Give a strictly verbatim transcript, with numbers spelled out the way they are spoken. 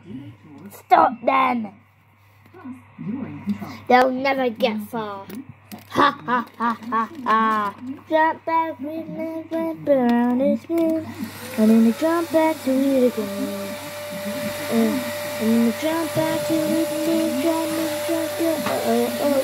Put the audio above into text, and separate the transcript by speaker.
Speaker 1: Stop them! They'll never get far. Ha ha ha ha ha. Jump back with me, went around this moon. And then they jump back to it again. And then they jump back to it again. Jump, jump, jump, oh, oh, oh.